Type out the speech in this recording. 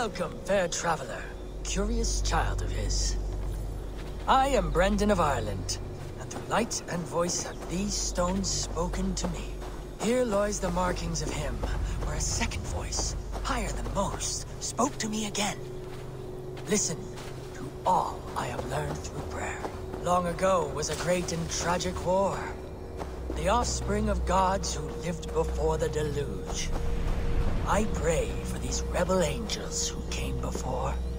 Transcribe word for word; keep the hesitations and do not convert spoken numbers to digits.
Welcome, fair traveler, curious child of his. I am Brendan of Ireland, and through light and voice have these stones spoken to me. Here lies the markings of him, where a second voice, higher than most, spoke to me again. Listen to all I have learned through prayer. Long ago was a great and tragic war. The offspring of gods who lived before the deluge. I pray for these rebel angels who came before.